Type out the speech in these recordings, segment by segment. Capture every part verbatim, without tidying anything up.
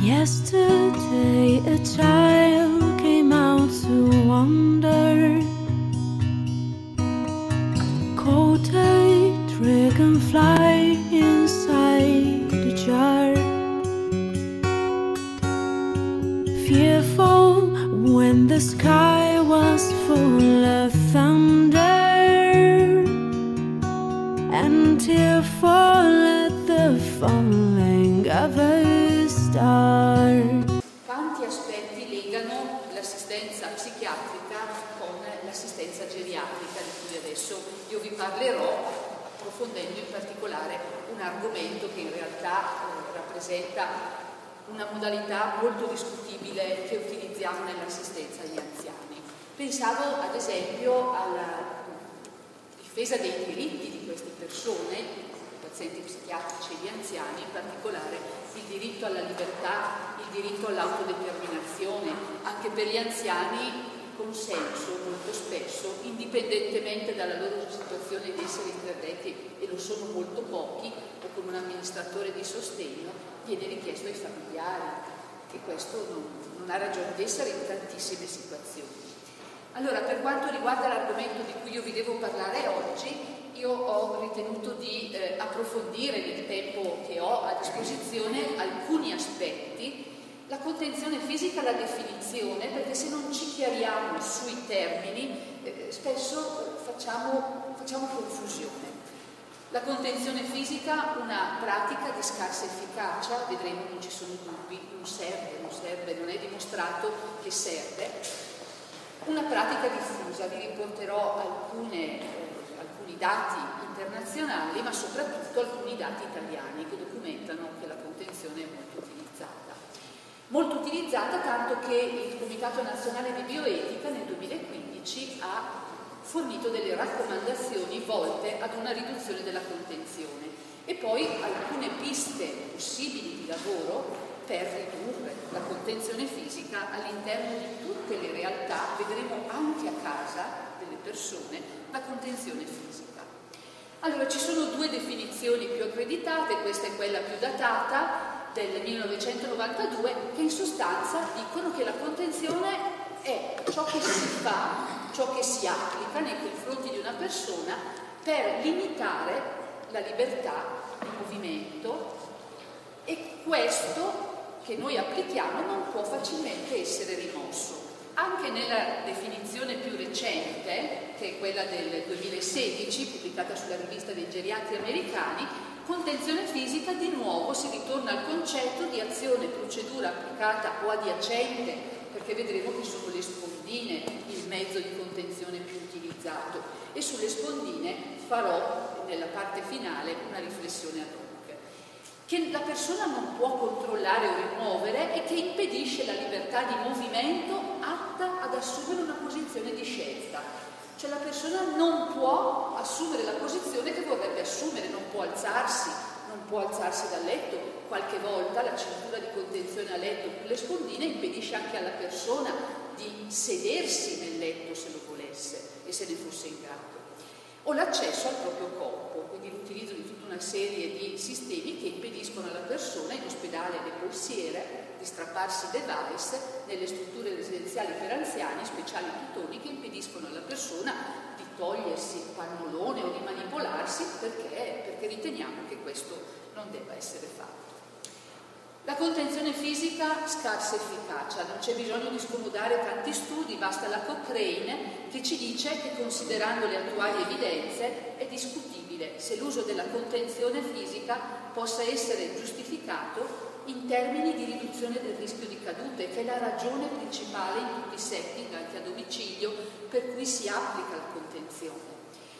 Yesterday a child came out to wander, caught a dragonfly inside a jar. Fearful when the sky was full of thunder, and tearful at the falling of a star. Quanti aspetti legano l'assistenza psichiatrica con l'assistenza geriatrica di cui adesso io vi parlerò, approfondendo in particolare un argomento che in realtà eh, rappresenta una modalità molto discutibile che utilizziamo nell'assistenza agli anziani. Pensavo ad esempio alla difesa dei diritti di queste persone, pazienti psichiatrici e gli anziani, in particolare il diritto alla libertà, il diritto all'autodeterminazione. Anche per gli anziani il consenso molto spesso, indipendentemente dalla loro situazione di essere interdetti, e lo sono molto pochi, o con un amministratore di sostegno, viene richiesto ai familiari, e questo non, non ha ragione di essere in tantissime situazioni. Allora, per quanto riguarda l'argomento di cui io vi devo parlare oggi, io ho ritenuto di eh, approfondire nel tempo che ho a disposizione alcuni aspetti. La contenzione fisica, la definizione, perché se non ci chiariamo sui termini eh, spesso facciamo, facciamo confusione. La contenzione fisica, una pratica di scarsa efficacia, vedremo, non ci sono dubbi, non serve, non serve, non è dimostrato che serve. Una pratica diffusa, vi riporterò alcune, eh, alcuni dati internazionali, ma soprattutto alcuni dati italiani che documentano che la contenzione è molto utilizzata. Molto utilizzata, tanto che il Comitato Nazionale di Bioetica nel duemilaquindici ha fornito delle raccomandazioni volte ad una riduzione della contenzione e poi alcune piste possibili di lavoro per ridurre la contenzione fisica all'interno di tutte le realtà. Vedremo anche a casa delle persone la contenzione fisica. Allora, ci sono due definizioni più accreditate, questa è quella più datata del millenovecentonovantadue, che in sostanza dicono che la contenzione è ciò che si fa, ciò che si applica nei confronti di una persona per limitare la libertà di movimento, e questo che noi applichiamo non può facilmente essere rimosso. Anche nella definizione più recente, che è quella del duemilasedici, pubblicata sulla rivista dei geriatri americani, contenzione fisica, di nuovo si ritorna al concetto di azione, procedura applicata o adiacente, perché vedremo che sono le spondine il mezzo di contenzione più utilizzato, e sulle spondine farò nella parte finale una riflessione ad hoc, che la persona non può controllare o rimuovere e che impedisce la libertà di movimento atta ad assumere una posizione di scelta. Cioè la persona non può assumere la posizione che vorrebbe assumere, non può alzarsi, non può alzarsi dal letto. Qualche volta la cintura di contenzione a letto con le spondine impedisce anche alla persona di sedersi nel letto se lo volesse e se ne fosse in grado. O l'accesso al proprio corpo, quindi l'utilizzo di tutta una serie di sistemi che impediscono alla persona, in ospedale le polsiere, di strapparsi device, nelle strutture residenziali per anziani, speciali pitoni che impediscono alla persona di togliersi il pannolone o di manipolarsi, perché, perché riteniamo che questo non debba essere fatto. La contenzione fisica, scarsa efficacia, non c'è bisogno di scomodare tanti studi, basta la Cochrane che ci dice che, considerando le attuali evidenze, è discutibile se l'uso della contenzione fisica possa essere giustificato in termini di riduzione del rischio di cadute, che è la ragione principale in tutti i setting, anche a domicilio, per cui si applica la contenzione.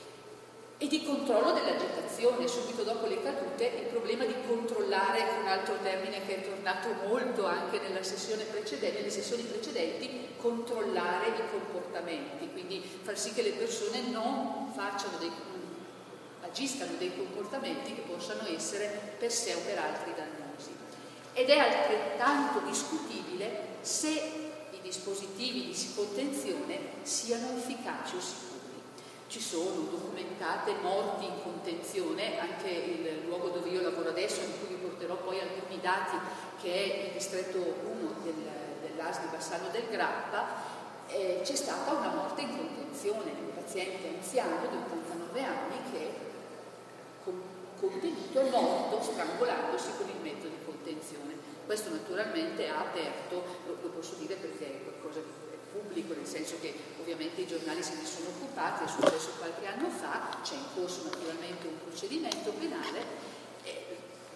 E di controllo dell'agitazione. Subito dopo le cadute il problema di controllare, un altro termine che è tornato molto anche nella sessione precedente, nelle sessioni precedenti, controllare i comportamenti, quindi far sì che le persone non facciano dei, agiscano dei comportamenti che possano essere per sé o per altri dannosi. Ed è altrettanto discutibile se i dispositivi di contenzione siano efficaci o sicuri. Ci sono documentate morti in contenzione, anche il luogo dove io lavoro adesso, di cui vi porterò poi alcuni dati che è il distretto uno del, dell'A S di Bassano del Grappa, eh, c'è stata una morte in contenzione, un paziente anziano di ottantanove anni che è contenuto, è morto strangolandosi con il mezzo di contenzione. Questo naturalmente ha aperto, lo, lo posso dire perché è qualcosa di pubblico, nel senso che ovviamente i giornali se ne sono occupati, è successo qualche anno fa, c'è in corso naturalmente un procedimento penale, eh,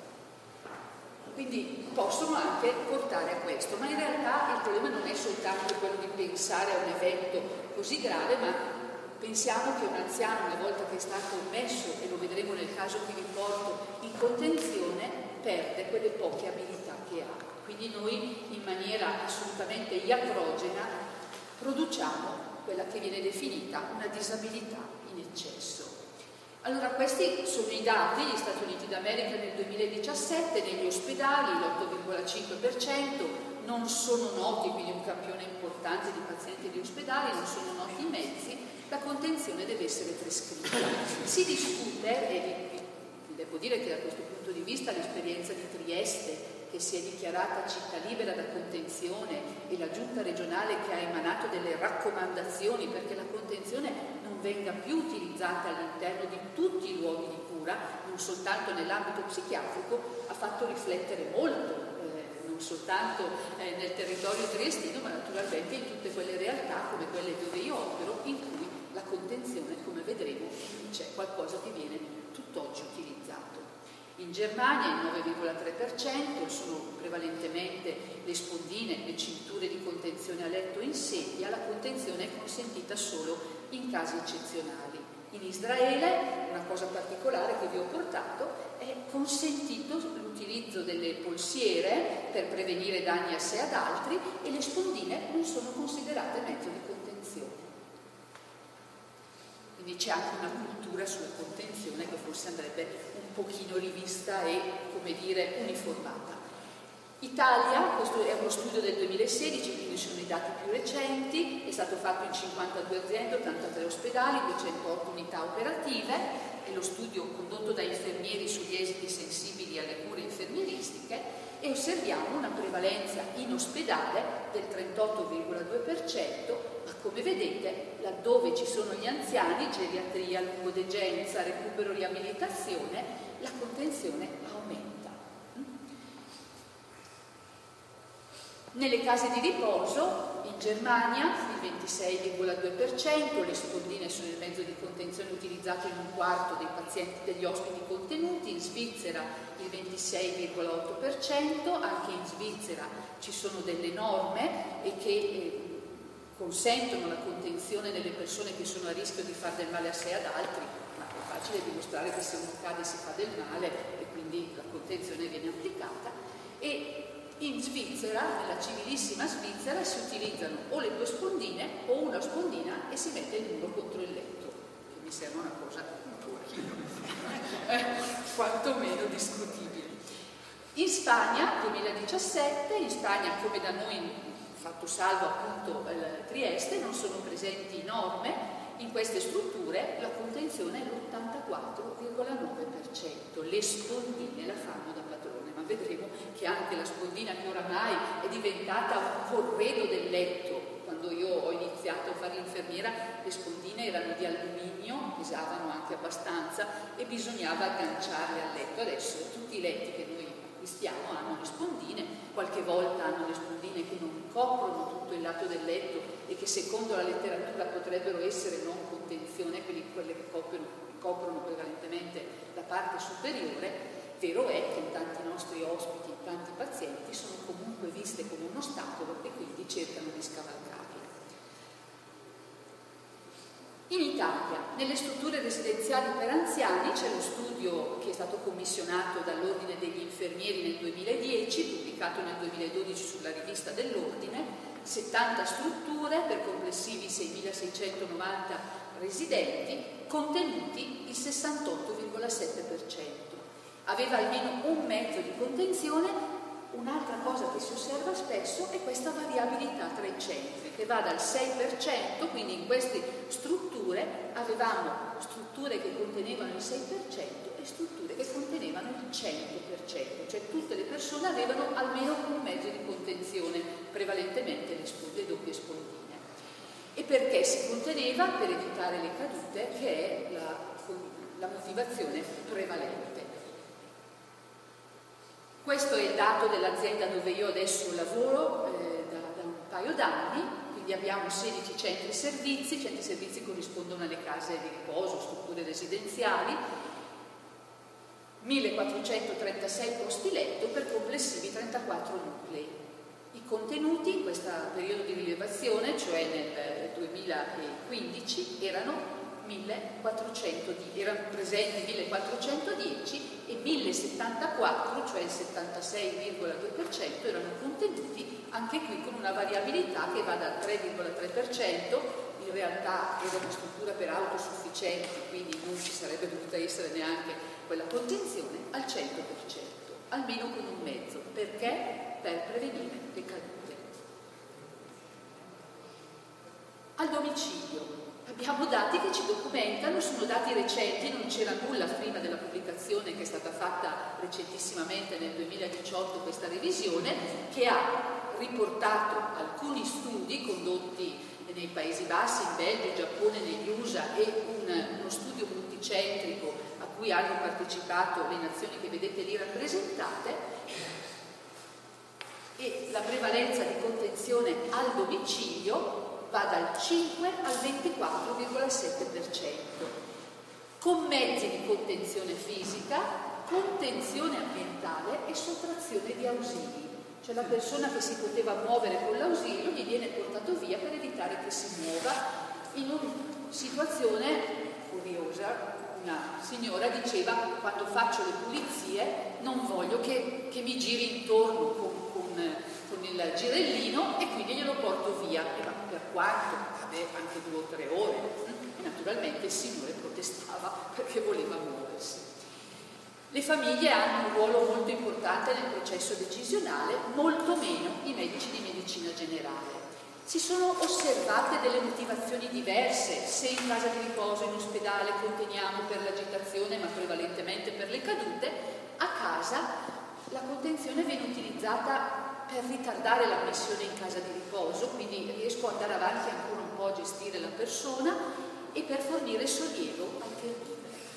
quindi possono anche portare a questo, ma in realtà il problema non è soltanto quello di pensare a un evento così grave, ma pensiamo che un anziano, una volta che è stato messo, e lo vedremo nel caso che vi porto, in contenzione, perde quelle poche abilità che ha. Quindi noi in maniera assolutamente iatrogena produciamo quella che viene definita una disabilità in eccesso. Allora, questi sono i dati degli Stati Uniti d'America nel duemiladiciassette, negli ospedali l'otto virgola cinque per cento, non sono noti, quindi un campione importante di pazienti di ospedali, non sono noti i mezzi, la contenzione deve essere prescritta. Si discute, e vi, vi devo dire che da questo punto di vista l'esperienza di Trieste, che si è dichiarata città libera da contenzione, e la giunta regionale che ha emanato delle raccomandazioni perché la contenzione non venga più utilizzata all'interno di tutti i luoghi di cura, non soltanto nell'ambito psichiatrico, ha fatto riflettere molto, eh, non soltanto eh, nel territorio triestino, ma naturalmente in tutte quelle realtà come quelle dove io opero, in cui la contenzione, come vedremo, c'è qualcosa che viene tutt'oggi utilizzato. In Germania il nove virgola tre per cento sono prevalentemente le spondine, le cinture di contenzione a letto in sedia, la contenzione è consentita solo in casi eccezionali. In Israele, una cosa particolare che vi ho portato, è consentito l'utilizzo delle polsiere per prevenire danni a sé e ad altri, e le spondine non sono considerate mezzo di contenzione. Quindi c'è anche una cultura sulla contenzione che forse andrebbe un pochino rivista e, come dire, uniformata. Italia, questo è uno studio del duemilasedici, quindi sono i dati più recenti, è stato fatto in cinquantadue aziende, ottantatré ospedali, duecentootto unità operative, è lo studio condotto da infermieri sugli esiti sensibili alle cure infermieristiche, e osserviamo una prevalenza in ospedale del trentotto virgola due per cento, ma come vedete, laddove ci sono gli anziani, geriatria, lungodegenza, recupero, riabilitazione, la contenzione aumenta. Nelle case di riposo, in Germania il ventisei virgola due per cento, le spondine sono il mezzo di contenzione utilizzato in un quarto dei pazienti, degli ospiti contenuti, in Svizzera il ventisei virgola otto per cento, anche in Svizzera ci sono delle norme e che eh, consentono la contenzione delle persone che sono a rischio di far del male a sé e ad altri, ma è facile dimostrare che se uno cade si fa del male e quindi la contenzione viene applicata. E in Svizzera, nella civilissima Svizzera, si utilizzano o le due spondine o una spondina e si mette il muro contro il letto, che mi sembra una cosa un pochino quantomeno discutibile. In Spagna, duemiladiciassette, in Spagna come da noi, fatto salvo appunto eh, Trieste, non sono presenti norme. In queste strutture la contenzione è l'ottantaquattro virgola nove per cento, le spondine la fanno da padrone, ma vedremo che anche la spondina, che oramai è diventata un corredo del letto. Quando io ho iniziato a fare l'infermiera, le spondine erano di alluminio, pesavano anche abbastanza e bisognava agganciarle al letto. Adesso tutti i letti che noi acquistiamo hanno le spondine, qualche volta hanno le spondine che non coprono tutto il lato del letto e che secondo la letteratura potrebbero essere non contenzione, quelle che coprono, coprono prevalentemente la parte superiore. Vero è che in tanti nostri ospiti, in tanti pazienti, sono comunque viste come uno ostacolo e quindi cercano di scavalcarle. In Italia, nelle strutture residenziali per anziani, c'è lo studio che è stato commissionato dall'Ordine degli Infermieri nel duemiladieci, pubblicato nel duemiladodici sulla rivista dell'Ordine, settanta strutture per complessivi seimilaseicentonovanta residenti, contenuti il sessantotto virgola sette per cento. Aveva almeno un mezzo di contenzione. Un'altra cosa che si osserva spesso è questa variabilità tra i centri, che va dal sei per cento, quindi in queste strutture avevamo strutture che contenevano il sei per cento e strutture che contenevano il cento per cento, cioè tutte le persone avevano almeno prevalentemente le, le doppie spondine. E perché si conteneva? Per evitare le cadute, che è la, la motivazione prevalente. Questo è il dato dell'azienda dove io adesso lavoro eh, da, da un paio d'anni, quindi abbiamo sedici centri servizi, centri servizi corrispondono alle case di riposo, strutture residenziali, millequattrocentotrentasei posti letto per complessivi trentaquattro nuclei. I contenuti in questo periodo di rilevazione, cioè nel duemilaquindici, erano millequattrocento, erano presenti millequattrocentodieci e millesettantaquattro, cioè il settantasei virgola due per cento, erano contenuti anche qui con una variabilità che va dal tre virgola tre per cento, in realtà era una struttura per autosufficienti, quindi non ci sarebbe dovuta essere neanche quella contenzione, al cento per cento, almeno con un mezzo. Perché? Per prevenire le cadute. Al domicilio abbiamo dati che ci documentano, sono dati recenti, non c'era nulla prima della pubblicazione che è stata fatta recentissimamente nel duemiladiciotto, questa revisione, che ha riportato alcuni studi condotti nei Paesi Bassi, in Belgio, Giappone, negli U S A e un, uno studio multicentrico a cui hanno partecipato le nazioni che vedete lì rappresentate, e la prevalenza di contenzione al domicilio va dal cinque al ventiquattro virgola sette per cento, con mezzi di contenzione fisica, contenzione ambientale e sottrazione di ausili. Cioè la persona che si poteva muovere con l'ausilio gli viene portato via per evitare che si muova. In una situazione curiosa, una signora diceva: quando faccio le pulizie non voglio che, che mi giri intorno con, con, con il girellino, e quindi glielo porto via. E ma per quanto? Vabbè, anche due o tre ore. E naturalmente il signore protestava perché voleva muoversi. Le famiglie hanno un ruolo molto importante nel processo decisionale, molto meno i medici di medicina generale. Si sono osservate delle motivazioni diverse, se in casa di riposo, in ospedale conteniamo per l'agitazione ma prevalentemente per le cadute, a casa la contenzione viene utilizzata per ritardare l'ammissione in casa di riposo, quindi riesco ad andare avanti ancora un po' a gestire la persona, e per fornire sollievo al caregiver.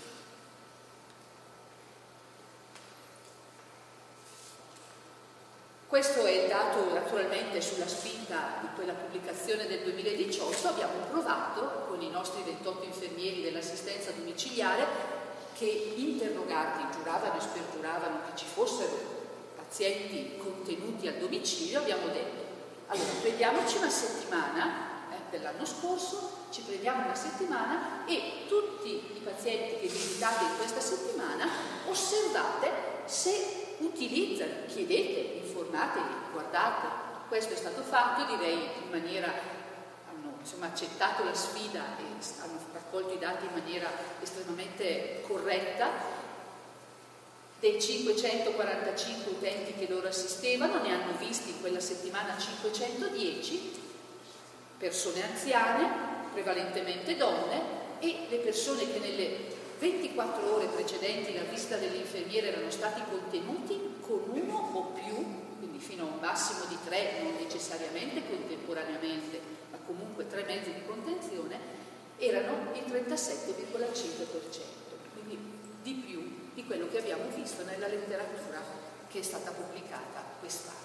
Questo è il dato, naturalmente, sulla spinta di quella pubblicazione del duemiladiciotto. Abbiamo provato con i nostri ventotto infermieri dell'assistenza domiciliare, che interrogati giuravano e spergiuravano che ci fossero pazienti contenuti al domicilio. Abbiamo detto: allora prendiamoci una settimana eh, dell'anno scorso, ci prendiamo una settimana e tutti i pazienti che visitate in questa settimana osservate se utilizzano, chiedete, informatevi, guardate. Questo è stato fatto, direi, in maniera, hanno insomma accettato la sfida e hanno raccolto i dati in maniera estremamente corretta. Dei cinquecentoquarantacinque utenti che loro assistevano, ne hanno visti in quella settimana cinquecentodieci, persone anziane, prevalentemente donne, e le persone che nelle ventiquattro ore precedenti la visita dell'infermiere erano stati contenuti con uno o più, quindi fino a un massimo di tre, non necessariamente contemporaneamente, ma comunque tre mezzi di contenzione, erano il trentasette virgola cinque per cento, quindi di più di quello che abbiamo visto nella letteratura che è stata pubblicata quest'anno.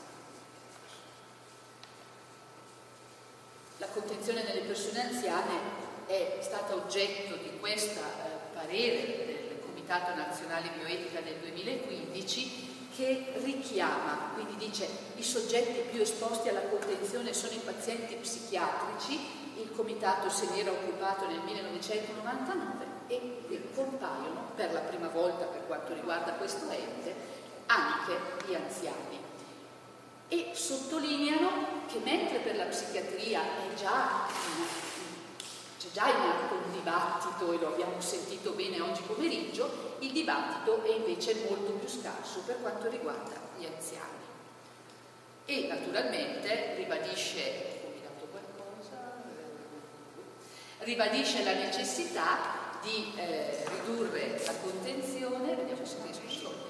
La contenzione nelle persone anziane è stata oggetto di questo eh, parere del Comitato Nazionale Bioetica del duemilaquindici, che richiama, quindi dice: i soggetti più esposti alla contenzione sono i pazienti psichiatrici. Il Comitato se ne era occupato nel millenovecentonovantanove e qui compaiono per la prima volta, per quanto riguarda questo ente, anche gli anziani. E sottolineano che mentre per la psichiatria è già c'è già in atto un dibattito, e lo abbiamo sentito bene oggi pomeriggio, il dibattito è invece molto più scarso per quanto riguarda gli anziani. E naturalmente ribadisce, ho dato qualcosa, ribadisce la necessità di eh, ridurre la contenzione, vediamo se riesco solo.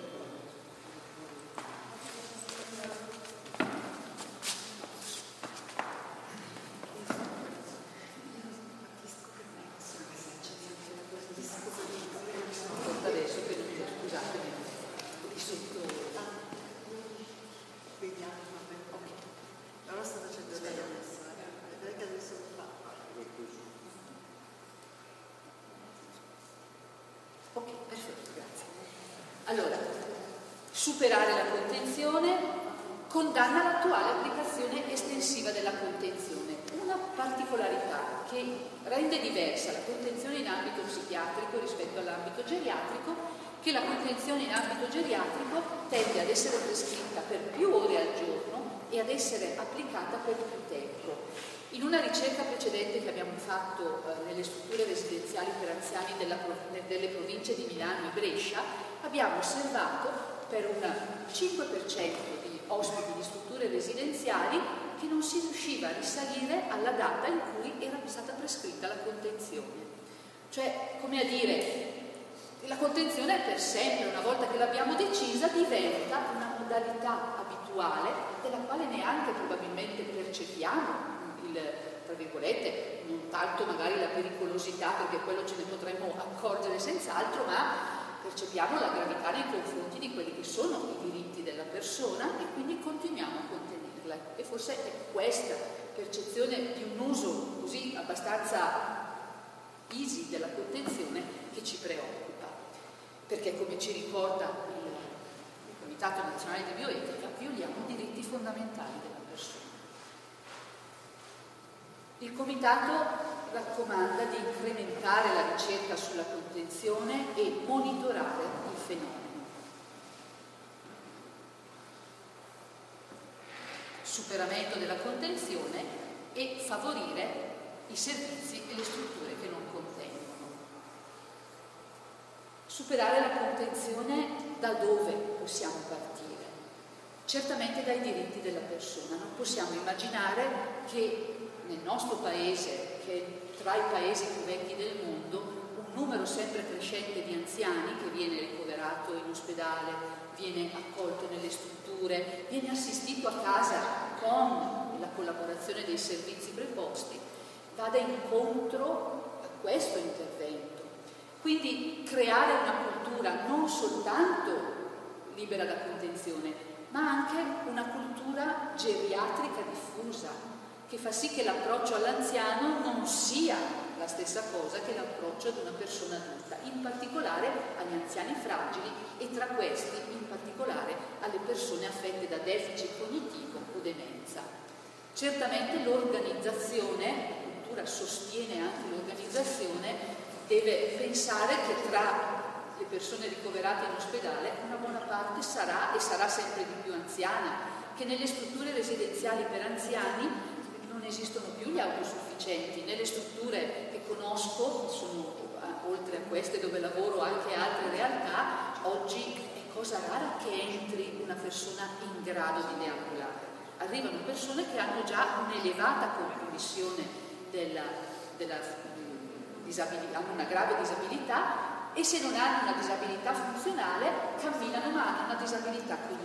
Allora, superare la contenzione, condanna l'attuale applicazione estensiva della contenzione. Una particolarità che rende diversa la contenzione in ambito psichiatrico rispetto all'ambito geriatrico, che la contenzione in ambito geriatrico tende ad essere prescritta per più ore al giorno e ad essere applicata per più tempo. In una ricerca precedente che abbiamo fatto eh, nelle strutture residenziali per anziani della, delle province di Milano e Brescia, abbiamo osservato per un cinque per cento di ospiti di strutture residenziali che non si riusciva a risalire alla data in cui era stata prescritta la contenzione. Cioè, come a dire, la contenzione è per sempre, una volta che l'abbiamo decisa diventa una modalità abituale della quale neanche probabilmente percepiamo il, tra virgolette, non tanto magari la pericolosità, perché quello ce ne potremmo accorgere senz'altro, ma percepiamo la gravità nei confronti di quelli che sono i diritti della persona e quindi continuiamo a contenerla. E forse è questa percezione di un uso così abbastanza easy della contenzione che ci preoccupa, perché come ci ricorda il, il Comitato Nazionale di Bioetica, violiamo i diritti fondamentali della persona. Il Comitato raccomanda di incrementare la ricerca sulla contenzione e monitorare il fenomeno. Superamento della contenzione e favorire i servizi e le strutture che non contengono. Superare la contenzione da dove possiamo partire? Certamente dai diritti della persona. Non possiamo immaginare che nel nostro paese, che è tra i paesi più vecchi del mondo, un numero sempre crescente di anziani che viene ricoverato in ospedale, viene accolto nelle strutture, viene assistito a casa con la collaborazione dei servizi preposti, vada incontro a questo intervento. Quindi creare una cultura non soltanto libera da contenzione, ma anche una cultura geriatrica diffusa, che fa sì che l'approccio all'anziano non sia la stessa cosa che l'approccio ad una persona adulta, in particolare agli anziani fragili e tra questi in particolare alle persone affette da deficit cognitivo o demenza. Certamente l'organizzazione, la cultura sostiene anche l'organizzazione, deve pensare che tra le persone ricoverate in ospedale una buona parte sarà e sarà sempre di più anziana, che nelle strutture residenziali per anziani non esistono più gli autosufficienti. Nelle strutture che conosco, sono oltre a queste dove lavoro anche altre realtà, oggi è cosa rara che entri una persona in grado di deambulare. Arrivano persone che hanno già un'elevata compromissione della, della disabilità, hanno una grave disabilità e se non hanno una disabilità funzionale camminano ma hanno una disabilità cognitiva.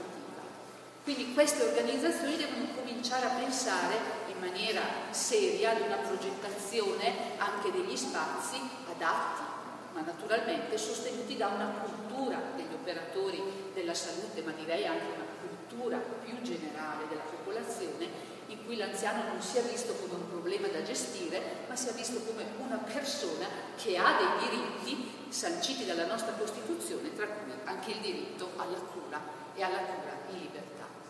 Quindi queste organizzazioni devono cominciare a pensare in maniera seria ad una progettazione anche degli spazi adatti, ma naturalmente sostenuti da una cultura degli operatori della salute, ma direi anche una cultura più generale della popolazione, in cui l'anziano non sia visto come un problema da gestire, ma sia visto come una persona che ha dei diritti sanciti dalla nostra Costituzione, tra cui anche il diritto alla cura e alla cura in libertà.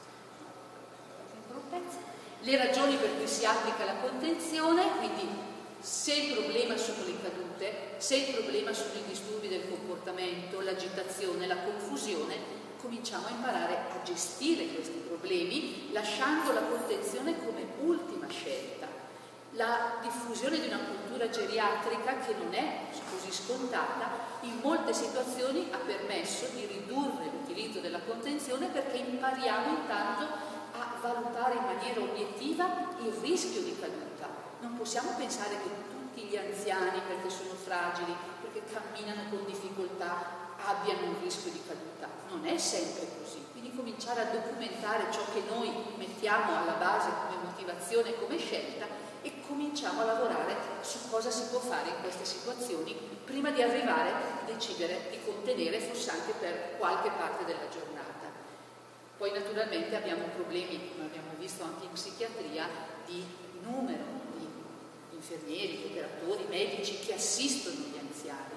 Le ragioni per cui si applica la contenzione, quindi se il problema sono le cadute, se il problema sono i disturbi del comportamento, l'agitazione, la confusione, cominciamo a imparare a gestire questi problemi lasciando la contenzione come ultima scelta. La diffusione di una cultura geriatrica, che non è così scontata, in molte situazioni ha permesso di ridurre l'utilizzo della contenzione perché impariamo intanto a valutare in maniera obiettiva il rischio di caduta. Non possiamo pensare che tutti gli anziani, perché sono fragili, perché camminano con difficoltà, abbiano un rischio di caduta. Non è sempre così. Quindi cominciare a documentare ciò che noi mettiamo alla base come motivazione e come scelta e cominciamo a lavorare su cosa si può fare in queste situazioni prima di arrivare a decidere di contenere forse anche per qualche parte della giornata. Poi naturalmente abbiamo problemi, come abbiamo visto anche in psichiatria, di numero di infermieri, operatori, medici che assistono gli anziani.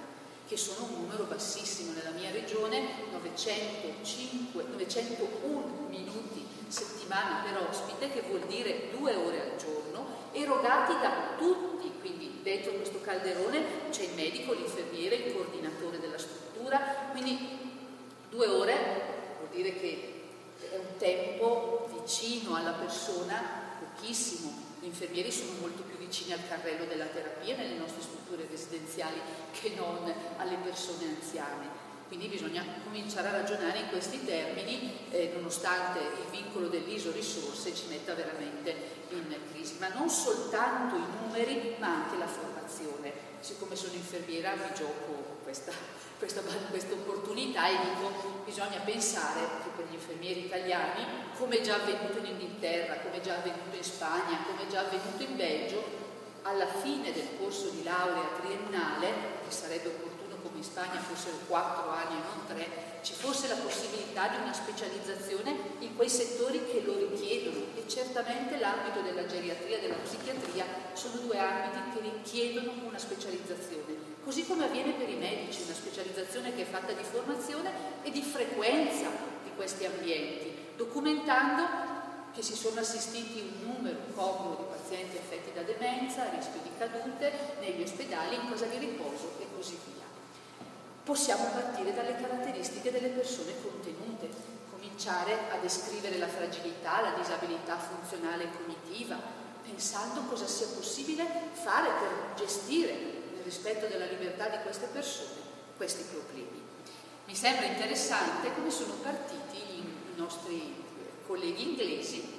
che sono un numero bassissimo. Nella mia regione novecentocinque, novecentouno minuti settimana per ospite, che vuol dire due ore al giorno, erogati da tutti. Quindi dentro questo calderone c'è il medico, l'infermiere, il coordinatore della struttura, quindi due ore vuol dire che è un tempo vicino alla persona, pochissimo. Gli infermieri sono molto più vicini al carrello della terapia nelle nostre strutture residenziali che non alle persone anziane. Quindi bisogna cominciare a ragionare in questi termini, eh, nonostante il vincolo dell'I S O risorse ci metta veramente in crisi. Ma non soltanto i numeri, ma anche la formazione. Siccome sono infermiera mi gioco questa, questa, questa opportunità e dico: bisogna pensare che per gli infermieri italiani, come è già avvenuto in Inghilterra, come è già avvenuto in Spagna, come è già avvenuto in Belgio, alla fine del corso di laurea triennale, che sarebbe opportuno come in Spagna fossero quattro anni e non tre, ci fosse la possibilità di una specializzazione in quei settori che lo richiedono, e certamente l'ambito della geriatria e della psichiatria sono due ambiti che richiedono una specializzazione, così come avviene per i medici, una specializzazione che è fatta di formazione e di frequenza di questi ambienti, documentando che si sono assistiti un numero congruo di pazienti affetti da demenza, a rischio di cadute, negli ospedali, in casa di riposo e così via. Possiamo partire dalle caratteristiche delle persone contenute, cominciare a descrivere la fragilità, la disabilità funzionale e cognitiva, pensando cosa sia possibile fare per gestire, nel rispetto della libertà di queste persone, questi problemi. Mi sembra interessante come sono partiti i nostri colleghi inglesi,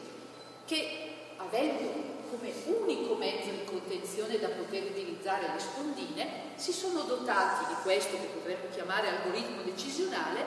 che avendo come unico mezzo di contenzione da poter utilizzare le spondine, si sono dotati di questo che potremmo chiamare algoritmo decisionale,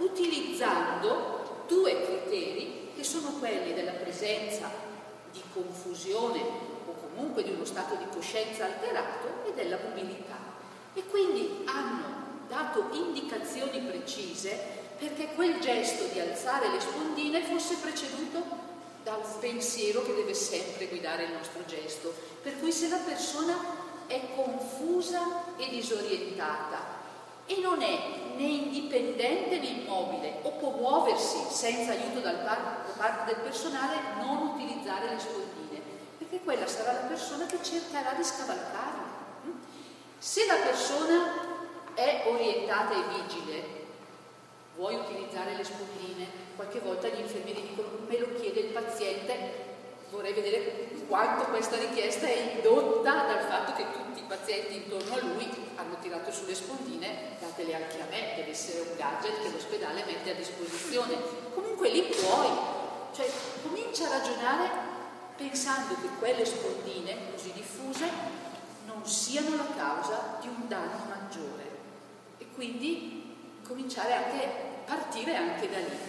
utilizzando due criteri che sono quelli della presenza di confusione o comunque di uno stato di coscienza alterato e della mobilità. E quindi hanno dato indicazioni precise perché quel gesto di alzare le spondine fosse preceduto da un pensiero che deve sempre guidare il nostro gesto. Per cui se la persona è confusa e disorientata e non è né indipendente né immobile o può muoversi senza aiuto da parte del personale, non utilizzare le spondine, perché quella sarà la persona che cercherà di scavalcarle. Se la persona è orientata e vigile, vuoi utilizzare le spondine? Qualche volta gli infermieri dicono: me lo chiede il paziente. Vorrei vedere quanto questa richiesta è indotta dal fatto che tutti i pazienti intorno a lui hanno tirato sulle spondine, datele anche a me, deve essere un gadget che l'ospedale mette a disposizione. Comunque lì puoi, cioè comincia a ragionare pensando che quelle spondine così diffuse non siano la causa di un danno maggiore, e quindi cominciare anche a partire anche da lì,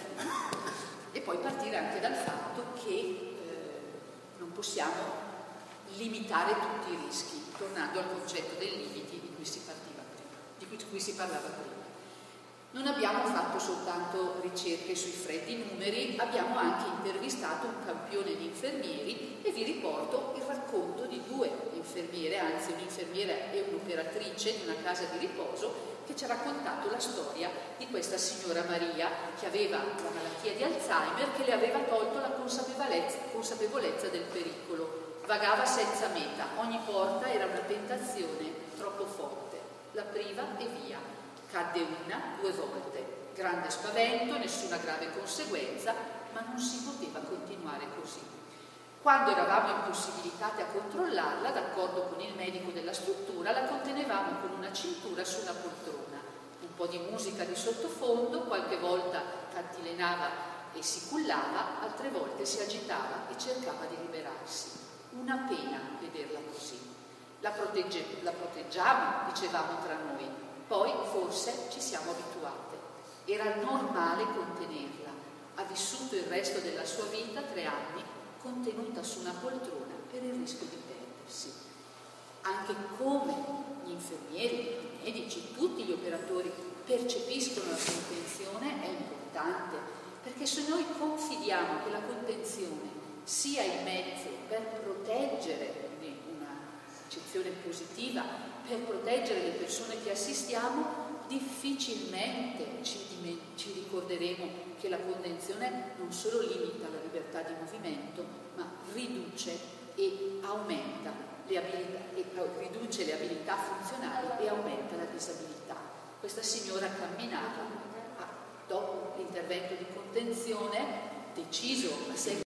e poi partire anche dal fatto che eh, non possiamo limitare tutti i rischi, tornando al concetto dei limiti di cui si partiva prima, di cui, di cui si parlava prima. Non abbiamo fatto soltanto ricerche sui freddi numeri, abbiamo anche intervistato un campione di infermieri, e vi riporto il racconto di due infermiere, anzi un'infermiera e un'operatrice di una casa di riposo, che ci ha raccontato la storia di questa signora Maria, che aveva la malattia di Alzheimer, che le aveva tolto la consapevolezza, consapevolezza del pericolo. Vagava senza meta, ogni porta era una tentazione troppo forte, la priva e via. Cadde una, due volte, grande spavento, nessuna grave conseguenza, ma non si poteva continuare così. Quando eravamo impossibilitate a controllarla, d'accordo con il medico della struttura, la contenevamo con una cintura su una poltrona, un po' di musica di sottofondo, qualche volta cantilenava e si cullava, altre volte si agitava e cercava di liberarsi. Una pena vederla così. La, protegge- la proteggiamo, dicevamo tra noi, poi forse ci siamo abituate. Era normale contenerla. Ha vissuto il resto della sua vita, tre anni, contenuta su una poltrona per il rischio di perdersi. Anche come gli infermieri, i medici, tutti gli operatori percepiscono la contenzione è importante, perché se noi confidiamo che la contenzione sia il mezzo per proteggere, quindi una accezione positiva, per proteggere le persone che assistiamo, difficilmente ci, ci ricorderemo che la contenzione non solo limita la libertà di movimento, ma riduce e aumenta le abilità, e riduce le abilità funzionali e aumenta la disabilità. Questa signora camminava, dopo l'intervento di contenzione deciso a seguito